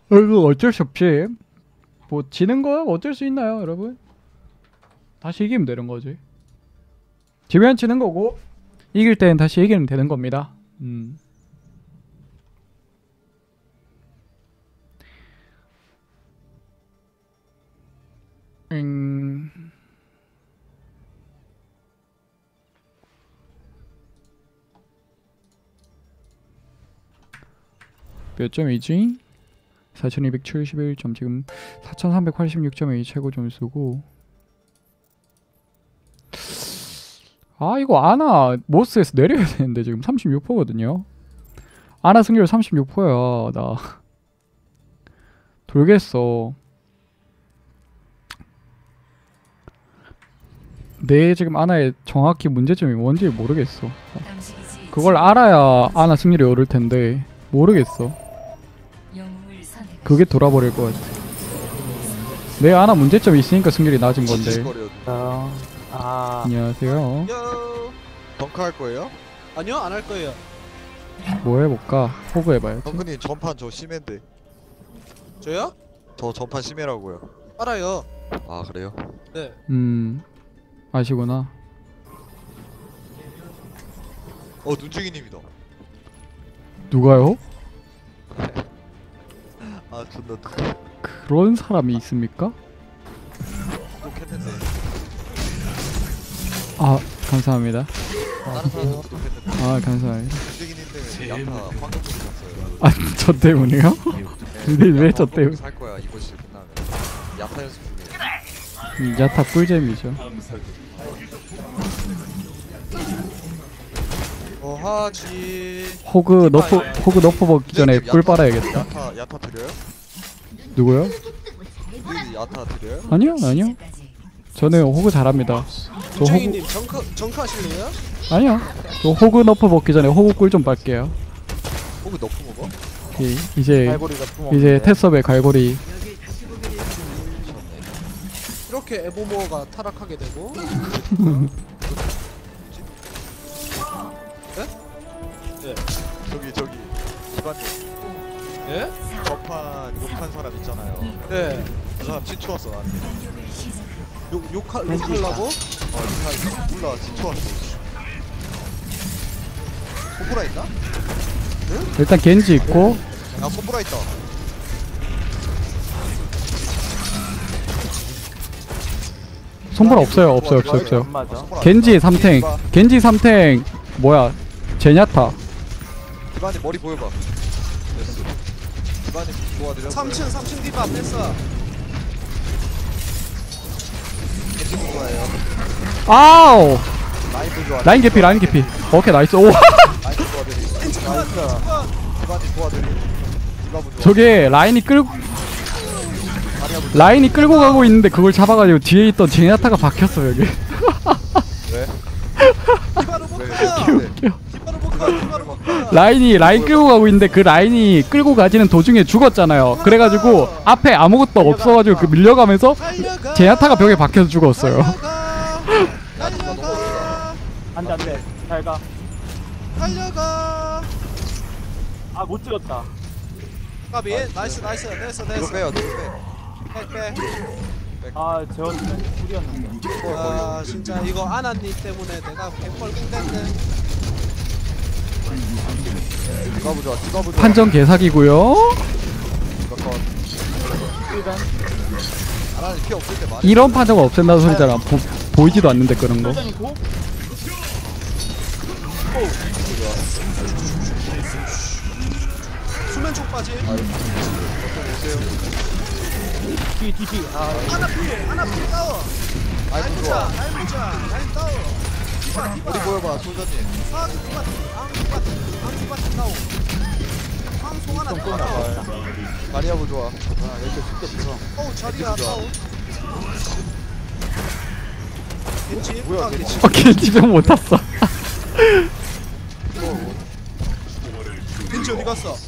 이거 어쩔 수 없지. 뭐 지는 거 어쩔 수 있나요, 여러분? 다시 이기면 되는 거지. 지면 지는 거고 이길 땐 다시 이기면 되는 겁니다. 몇 점이지? 4271점. 지금 4386점이 최고 점수고. 아 이거 아나 모스에서 내려야 되는데 지금 36%거든요. 아나 승률 36%야. 나 돌겠어. 내 지금 아나의 정확히 문제점이 뭔지 모르겠어. 그걸 알아야 아나 승률이 오를 텐데 모르겠어. 그게 돌아버릴 것 같아. 내 아나 문제점이 있으니까 승률이 낮은 건데. 안녕하세요. 덩크 할 거예요? 아니요, 안 할 거예요. 뭐 해볼까? 호구 해봐야지. 덩크님 전판 저 심해인데. 저요? 저 전판 심해라고요. 알아요. 아 그래요? 네. 아시구나. 눈중이님이다. 누가요? 아 존나 그런 사람이 있습니까? 구독했는데. 아 감사합니다. 다른 사람도 구독했는데. 아 감사합니다. 눈중이님 때문에 야타 황금 샀어요. 아 저 때문에요? 근데 왜 저 때문에? 살 거야 이번 시즌 끝나면. 야타 연습 중이에요. 야타 꿀잼이죠. 하지. 호그 너프 먹기 전에 꿀 빨아야겠다. 야타 드려요? 누구요? 야타 드려요? 아니요. 저는 호그 잘합니다. 저 호그 주인님 정크 하실래요? 아니요. 저 호그 너프 먹기 전에 호그 꿀 좀 빨게요. 호그 너프 먹어? 이제 테스업의 갈고리. 이렇게 에보모어가 타락하게 되고. 네? 저기 기반님. 예? 전판 욕한 사람 있잖아요. 네. 그 사람 친추웠어 나한테. 욕하려고? 몰라 친추웠어. 손보라 있나? 일단 겐지 있고. 야 손보라 있다. 손보라 없어요. 겐지 3탱 뭐야? 제냐타. 기반님 머리 보여봐. 됐어. 기반님 도와드려. 3층 디바 뺐어. 겐지 좋아해요. 아우! 라인도 좋아. 라인 개피. 오케이 나이스. 오. 라인 도와드리. 나이스. 기반님 도와드리. 디바부 좋아. 저게 라인이 끌고 가고 있는데 그걸 잡아가지고 뒤에 있던 제냐타가 박혔어 여기. 왜? 디바로 못 가. 디바로 못 가. 라인 끌고 가고 있는데 그 라인이 끌고 가지는 도중에 죽었잖아요. 그래가지고 앞에 아무것도 없어가지고 그 밀려가면서 제냐타가 벽에 박혀서 죽었어요. 달려가. 안돼 잘가. 달려가. 아 못 찍었다. 까비. 나이스. 뒤로 빼요. 빼. 아 재웠으면 꿀이었는데. 아 진짜 이거 아나님 때문에 내가 개뻘 낑겼네. 디바부 좋아. 판정 개사기고요. 일단 아나는 피 없을 때 많이. 이런 판정을 없앤다는 소리잖아. 보이지도 않는데 그런 거. 일단이고. 수면 촉까지. 뒤. 하나 필 따워. 아이고 좋아. 라인 따워. 디바. 머리 보여봐 솔저님. 앙 따워. 송 하나 따워. 마리아부 좋아. 아 이렇게 쉽게 붙어. 어우 자리야 따워. 겐지. 뭐야, 겐지. 겐지 병 못 탔어. 겐지 어디 갔어?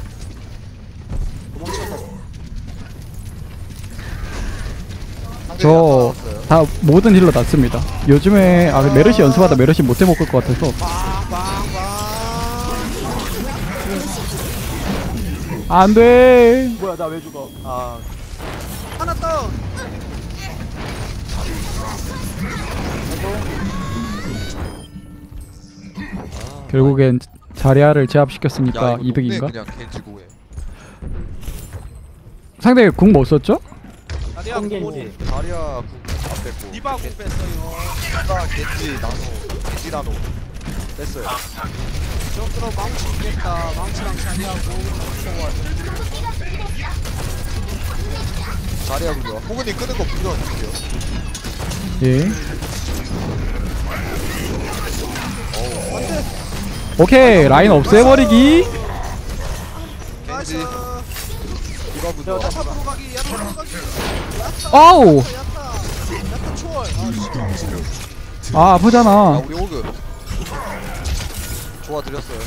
도망쳤다. 저 다 모든 힐러 났습니다. 요즘에 메르시 연습하다 메르시 못해 먹을 것 같아서. 안돼. 뭐야 나 왜 죽어? 아 하나 다운. 결국엔 자리아를 제압시켰으니까 야, 이거 이득인가? 높네, 그냥 겐지고 해. 상대 궁 못 썼죠? 자리야 똥겐지. 공원이. 다리아 궁안 뺐고. 디바 공 뺐어요. 디바 겐지 나노. 겐지 나노. 뺐어요. 저 그럼 망치 있겠다. 망치랑 자리하고 다리아 궁이요. 호그님 끄는 거 불러주세요. 예. 오케이 라인 없애버리기. 나이스. 겐지. 디바 부좋아. 야타 보러 가기. 야타 보러 가기. 아우. 야타 초월. 아 아 아프잖아. 아 우리 호그. 좋아 드렸어요.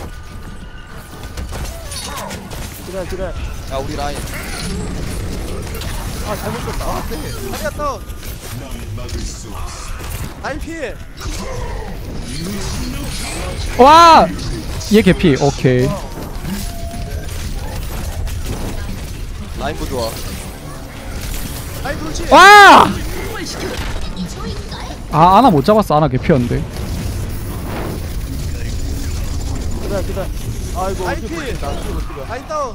그래 그래. 야 우리 라인. 아 잘못 썼다. 자리야 다운. 라인 필. 와! 얘 개피. 오케이. 라인 부좋아. 라인 돌지. 와! 아 아나 못 잡았어. 아나 개피였는데. 그래 그래. 아이고 라인 어떻게 필. 나 죽어 죽어. 라인 다운.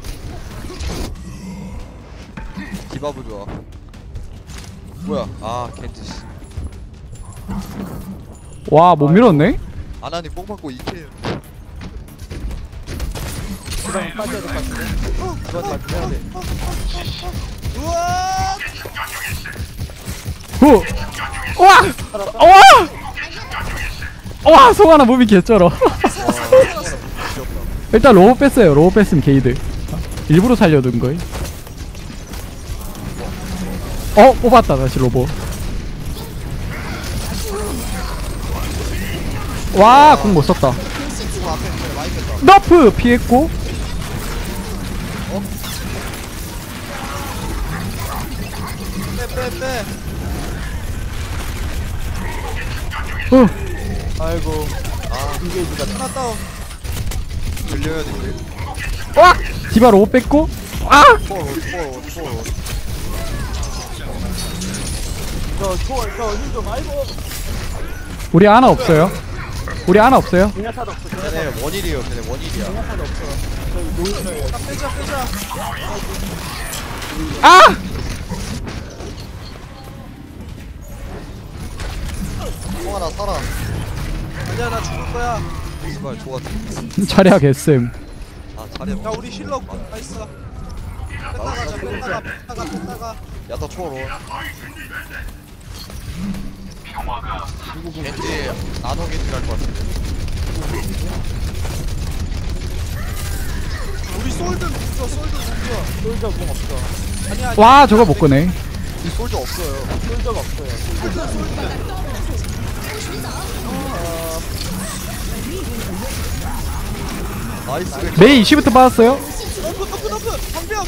디바 부좋아. 뭐야? 아 겐지 씨. 와 못 밀었네. 아나니 뽕 받고 2킬. 그다음에 빠져야 될 것 같은데. 이건 다 해야 돼. 우와. 후. 와! 와! 와 송하나 무비 개쩔어. 일단 로봇 뺐어요. 로봇 뺐으면 게이드. 일부러 살려둔 거임. 뽑았다 다시 로봇. 와 궁 못 썼다. 너프 피했고. 빼. 아이고. 아 인게이지가 하나 다운. 들려야 돼. 와! 디바 로봇 뺐고. 아! 초월. 저 초월 저힐좀 아이고. 우리 아나 없어요. 우리 아나 없어요. 제냐타도 없어. 걔네 원일이에요. 걔네 원일이야. 제냐타도 없어. 저기 노인을. 빼자. 아! 송하나 살아. 아니야 나 죽을 거야. 제발 좋아. 자리야 개쌤. 아 잘해. 야 우리 힐러 다 있어. 뺐다가. 야타 초월. 겐지 나노 겐지 갈 것 같은데. 우리 솔드 죽여. 솔저 공 없어. 아니야. 와 저거 못 꺼내. 이 솔저 없어요. 솔저가 없어요. 나이스. 메이 20부터 받았어요. 너프 방벽.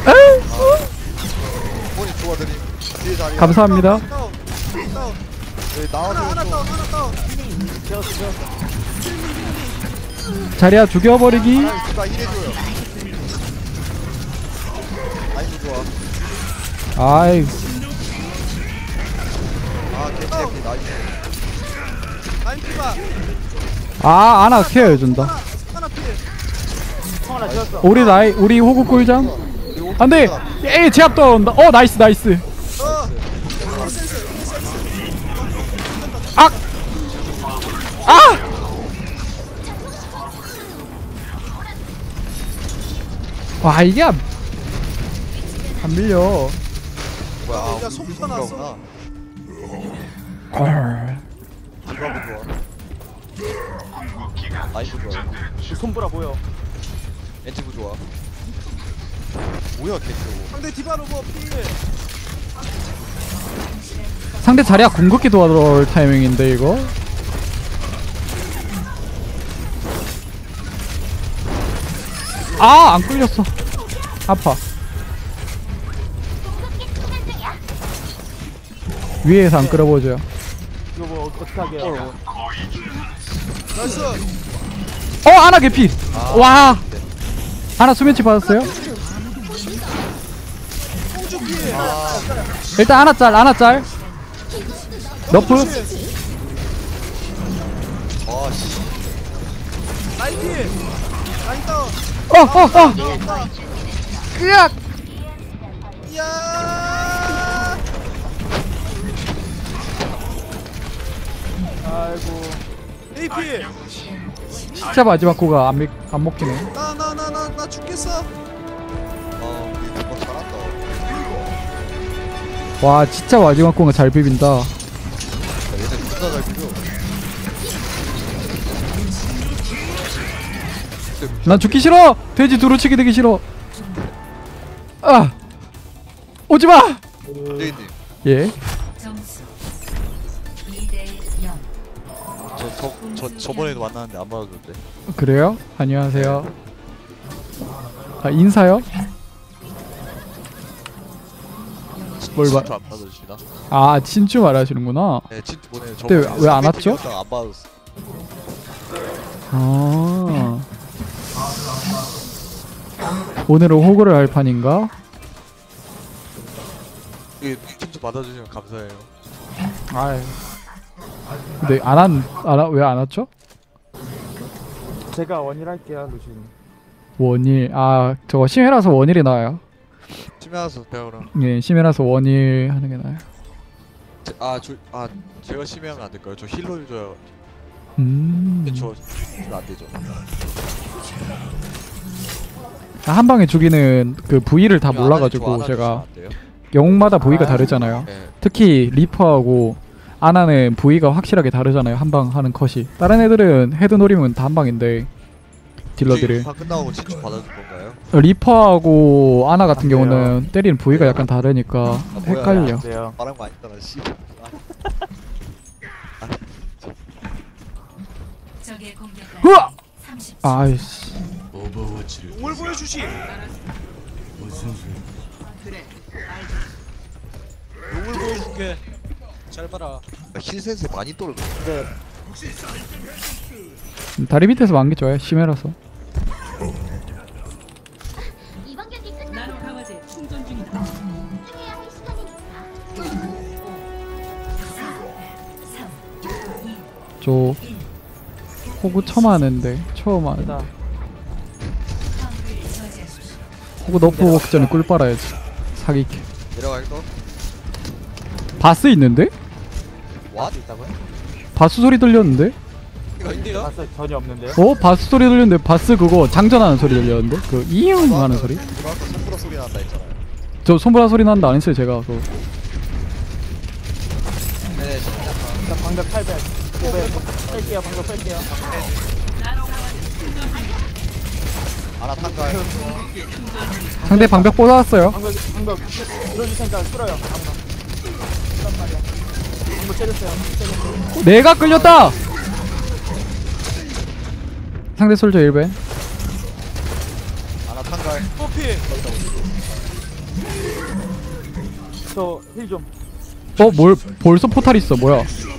본이 좋아 드림. 뒤에 자리. 감사합니다. 다운. 여기 하나 나와줘. 다운. 제어스. 자리야 죽여버리기. 누가 힐해줘요. 라인도 좋아. 아이 아 겐지 해피 나이스. 라인 피바. 아 아나 케어 해준다. 하나 필. 하나 지었어. 우리 호구 꿀잠. 안돼. 에이 제압 떠온다. 나이스. 악. 아. 와 이게 안 밀려. 뭐야? 아, 야, 속 터놨어. 디바도 좋아. 나이스 좋아. 그 손보라 보여. 엔티브 좋아. 뭐야 겐지. 상대 디바 로버 필. 상대 자리야 궁극기 도와줄 타이밍인데 이거. 안 끌렸어. 아파. 위에서 안 끌어보죠. 이거 뭐 어떻게 하게요? 나이스. 아나 개피. 와. 아나 수면치 받았어요? 공주 피해. 일단 하나 짤 너프. 아씨. 라인 피해. 라인 다운. 으악. 이야. 아이고. 에이 피해. 진짜 마지막 거가 안 먹히네. 나 죽겠어. 우리 뭐 잘한다. 와 진짜 마지막 거가 잘 비빈다. 야, 얘네 존나 잘 비벼. 난 죽기 싫어. 돼지 두루치기 되기 싫어. 아 오지마. 대인님, 예. 점수 2대 0. 저번에도 만났는데 안 받아줬대. 그래요? 안녕하세요. 아 인사요? 뭘 봐? 진짜 안 받아주시나? 아 친추 말하시는구나. 네, 진짜 보내. 근데 왜안 왔죠? 안 받았어. 아 오늘은 호구를 할 판인가? 이게 진짜 받아주시면 감사해요. 아 근데 왜 안 왔죠? 제가 원일 할게요, 루시님. 원일 아 저거 심해라서 원일이 나와요. 심해서 배우라. 예 심해라서 원일 하는 게 나아요. 제가 심해하면 안 될까요? 저 힐러 유저요. 저안 되죠. 한 방에 죽이는 그 부위를 다 몰라가지고 제가 영웅마다 부위가 다르잖아요. 네. 특히 리퍼하고 아나는 부위가 확실하게 다르잖아요. 한 방 하는 컷이. 다른 애들은 헤드 노리면 다 한 방인데 딜러들이 다 끝나고 진짜 받아줄 건가요? 리퍼하고 아나 같은 안 돼요. 경우는 때리는 부위가 약간 다르니까 뭐야, 헷갈려. 돼요. 말한 거 아니잖아. 씨. 적의 공격까지 으아! 30초. 아이씨. 뭘 보여주시. 용을 보여줄게. 잘 봐라. 힐 센스 많이 떨어져. 네. 다리 밑에서 만개 좋아요. 심해라서. 이번 경기 끝나고 나노 강화제 충전 중이다. 해야 할 시간이니까. 3, 2, 저 호구 처음 하는데 처음 하는데 일단 화물을 저지하십시오. 호구 너프 먹기 전에 꿀 빨아야지. 사기캐. 내려갈 거? 바스 있는데? 왓? 있다고요? 바스 소리 들렸는데? 이거 있네요. 봤어요. 전혀 없는데요. 바스 소리 들렸는데 바스 그거 장전하는 소리 들렸는데? 그 이응 하는 소리? 누가 아까 손보라 소리 난다 했잖아요. 저 손보라 소리 난다 안 했어요 제가 그거. 네, 일단 방벽 800. 500. 뺄게요. 방벽 뺄게요. 아나 탄가요? 상대 방벽 뽑아왔어요. 방벽 들어줄 테니까 끌어요. 아무나. 일단 말이야. 방벽 때렸어요. 내가 끌렸다! 상대 솔저 1배. 아나 탄가요? 또 피해. 저힐 좀. 벌써 포탈 있어 뭐야.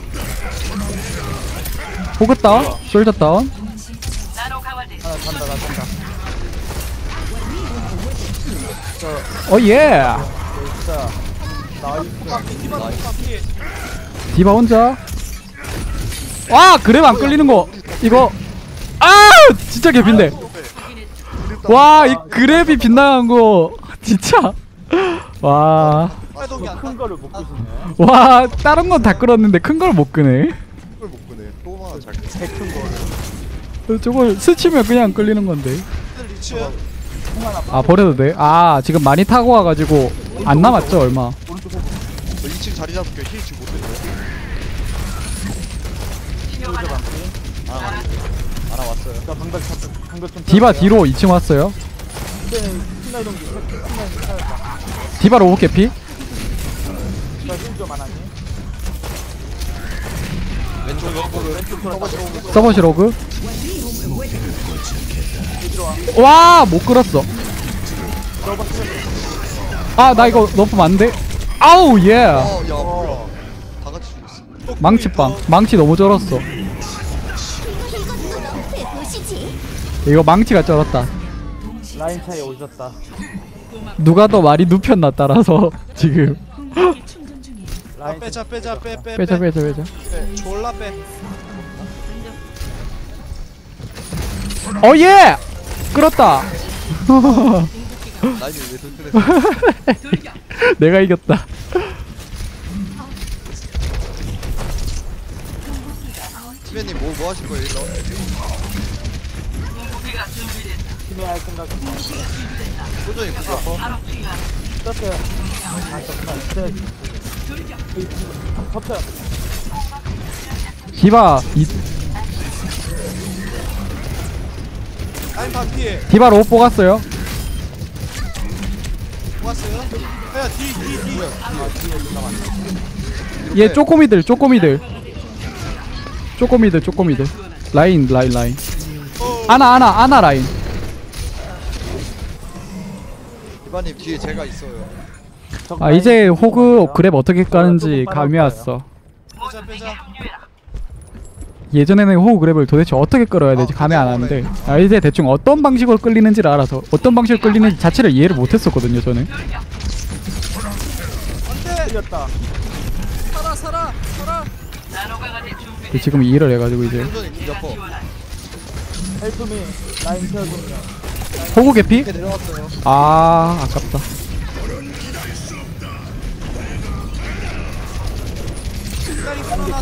호그 다운? 솔저 다운? 나노 강화제 나 간다. 예! 진짜. 나이스. 디바 피해. 디바 혼자. 와 그랩 안 끌리는 거 이거 진짜 개핀데. 와 이 그랩이 빗나간 거 진짜. 와 해동이 안 큰 거를 못 끄시네. 와 다른 건 다 끌었는데 큰 걸 못 끄네. 그걸 못 끄네. 또 하나 잘 끄네. 큰 거를. 저걸 스치면 그냥 끌리는 건데. 끄. 리치. 아 버려도 돼? 아 지금 많이 타고 와가지고 안 남았죠 얼마. 오른쪽 호구. 저 2층 자리 잡을게요. 힐 지금 못했어요. 오른쪽 방벽. 아나 왔어요. 나 방벽 좀. 디바 뒤로 2층 왔어요. 이제는 신나이 동기. 신나이 찾았다. 디바 로봇 개피. 나힐좀 안 하니? 왼쪽 왼쪽 돌았다. 서버시 로그. 와 못 끌었어. 아 나 이거 너프 안 돼. 아우 예. 야 뭐야. 다 같이 죽었어. 망치빵. 망치 너무 쩔었어. 이거 눈앞에 보시지. 이거 망치가 쩔었다. 라인 차에 오셨다. 누가 더 말이 눕혔나 따라서 지금 공격기 충전 중이에요. 라인 빼자 빼자 빼 빼자 빼자 빼자. 빼. 졸라 빼. 예! 끌었다. 라인이 왜 돌변했어? 내가 이겼다. 시베님 뭐 하실 거예요? 일로. 팀에 할 생각 소전이 구슬퍼. 떴어요. 아 잠깐만. 네. 덮쳐요. 디바 라인 반피에 디바 로봇 뽑았어요. 모았어요. 야 뒤. 얘 쪼꼬미들 쪼꼬미들 라인 아나 라인. 이바님 뒤에 제가 있어요. 아 이제 호그 그랩 어떻게 까는지 감이 왔어. 빼자. 예전에는 호그 그랩을 도대체 어떻게 끌어야 되지 감이 안 왔는데 아 이제 대충 어떤 방식으로 끌리는지를 알아서 어떤 방식으로 끌리는지 자체를 이해를 못했었거든요 저는. 안돼. 틀렸다. 살아. 근데 지금 이해를 해가지고 이제 소전이 구슬퍼. 헬프미 라인 채워주면. 호그 개피? 이렇게 내려왔어요. 아 아깝다. 시간이 끊어놨.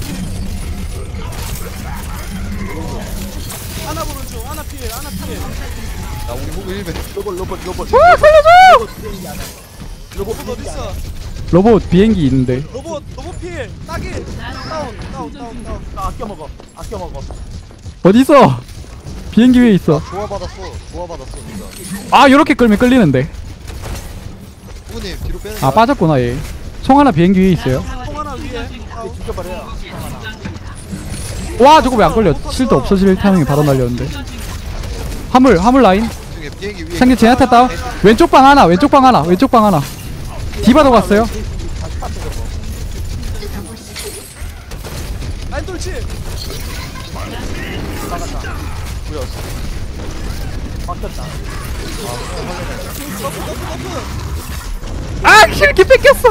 하나 보는 중. 하나 피해. 나 우리 호그 1배. 로봇. 로봇 어디 있어? 로봇 비행기 있는데 로봇 피해. 따기. 다운. 아껴 먹어. 어딨어? 비행기 위에 있어. 조화 받았어. 진짜. 아 요렇게 끌면 끌리는데. 후님 뒤로 빼는 아 빠졌구나 얘. 총 하나 비행기 위에 있어요. 통 하나 위에. 다운. 죽여버려요. 와 저거 왜 안 걸려? 실드 없어질 타이밍에 바로 날렸는데. 화물 라인. 중에 비행기 위에. 생기 제나타 다운. 왼쪽 방 하나. 디바도 갔어요. 라인 돌치. 막혔다. 아 킬기 뺏겼어.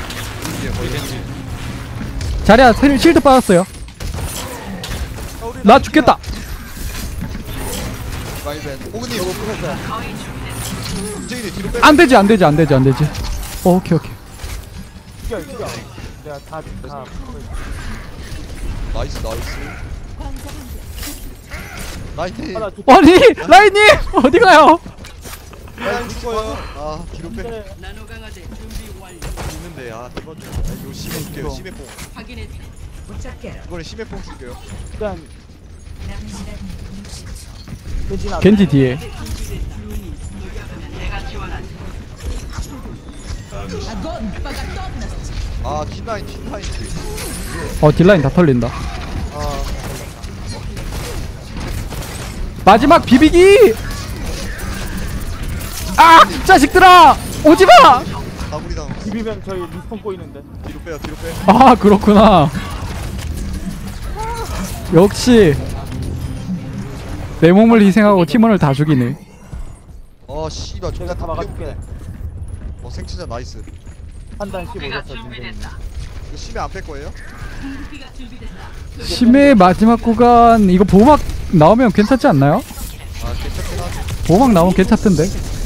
자리야 실드 빠졌어요. 나 죽겠다. 마이벤. 호그님. 움직이니 뒤로 빼. 안 되지. 오케이. 죽여. 내가 다. 나이스. 나이스. 하나 죽. 아니 라인님 어디 가요? 라인 죽어요. 아 뒤로 빼. 네. 있는데 아 이번 요 심해 줄게요. 심해뽕. 이번에 심해뽕 줄게요. 일단 겐지나. 겐지 뒤에. 아 뒷라인. 딜라인 다 털린다. 아 마지막 비비기. 아 자식들아 오지마. 다구리당. 비비면 저희 리스폰 꼬이는데. 뒤로 빼요. 아 그렇구나. 역시 내 몸을 희생하고 팀원을 다 죽이네. 씨발 내가 다 막아줄게. 생치자 나이스. 판단 15였어 진짜. 이거 심해 안 뺄 거예요? 심해 마지막 구간 이거 보호막 나오면 괜찮지 않나요? 아 괜찮긴 하지. 보호막 나오면 괜찮던데.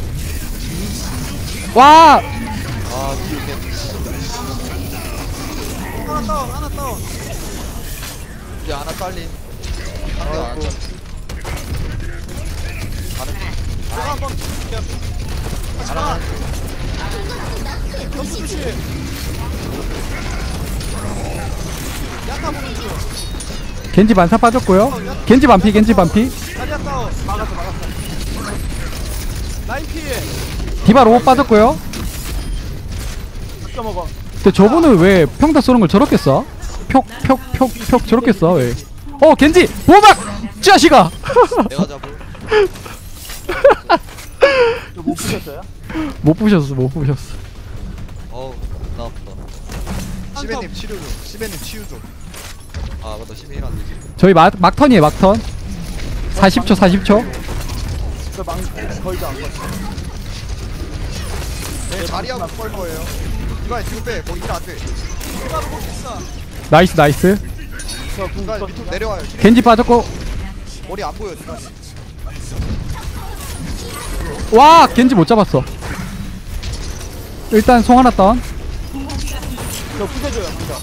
와 아 뒤에 하나 다운. 이제 하나 딸린. 한대 안 쳐. 내가 한번 줄게. 하나. 점수 조심. 야타 보는 중. 겐지 반사 빠졌고요. 겐지 반피. 자리야 다운. 막았어. 라인 피해. 디바 로봇 빠졌고요. 아껴 먹어. 근데 저분은 왜 평타 쏘는 걸 저렇게 쏴? 표 저렇게 쏴 왜? 겐지 보호막 자식아. 내가 잡을. 못 부셨어요? 못 부셨어. 어우 나 아프다. 시베님 치료 좀. 시베님 치유 좀. 아 맞다 시베 힐안 되지. 저희 막턴이에요 막턴. 40초. 저망 거의 다안 갔어. 자리하고 걸 거예요. 이거 뒤로 빼. 거기 힐안 돼. 디바로 먹겠어. 나이스 나이스. 중간 밑으로 내려와요. 힐 겐지 빠졌고. 머리 안 보여 중간에. 와 겐지 못 잡았어. 일단 송 하나 다운. 저 부셔줘요 먼저.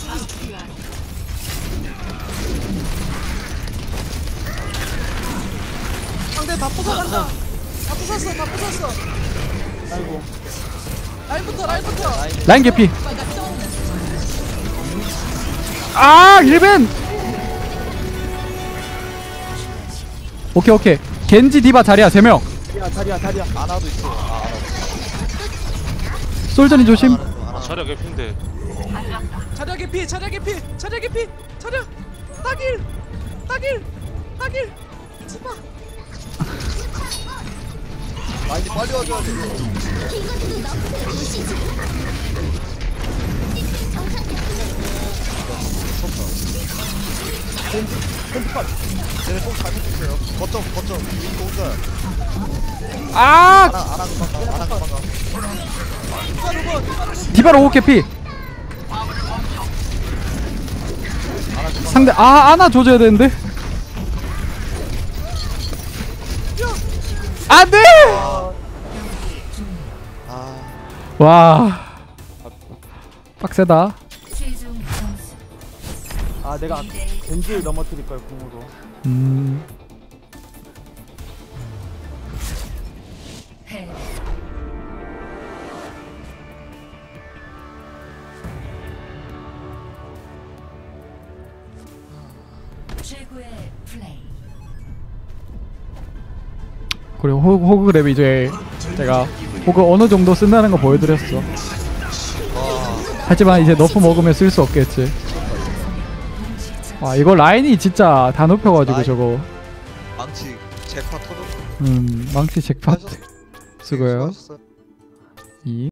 상대 다 부숴간다. 다 부쉈어. 다 부쉈어. 아이고. 라인부터 라인부터. 라인 개피. 아 1벤. 오케이 오케이. 겐지 디바 자리야 3명. 자리야. 아나도 있어. 아 아나. 솔전이 조심. 자리야 개핀데. 자리야 개피. 자리야 개피. 자리야 개피. 자리야. 따길. 따길. 따길. 지마. 아 이제 빨리 와줘야 돼. 이것도 너프의 도시지. 시스템 정상 쟤네 꼭 잘못했어요. 거점 이거 혼자야. 아 아나 금방 가. 디바 로봇. 디바 로봇 개피. 상대 아나 조져야 되는데. 안돼. 아 와 빡세다. 최종 점수 아 내가 겐지를 넘어뜨릴 걸 궁으로. 패. 최고의 플레이. 그리고 호그 랩 이제 제가 호그 어느 정도 쓴다는 거 보여드렸어. 하지만 이제 너프 먹으면 쓸 수 없겠지. 와 이거 라인이 진짜 다 높여가지고 라인. 저거 망치 잭파 터졌어. 망치 잭팟 하셨어. 수고해요. 수고하셨어요. 이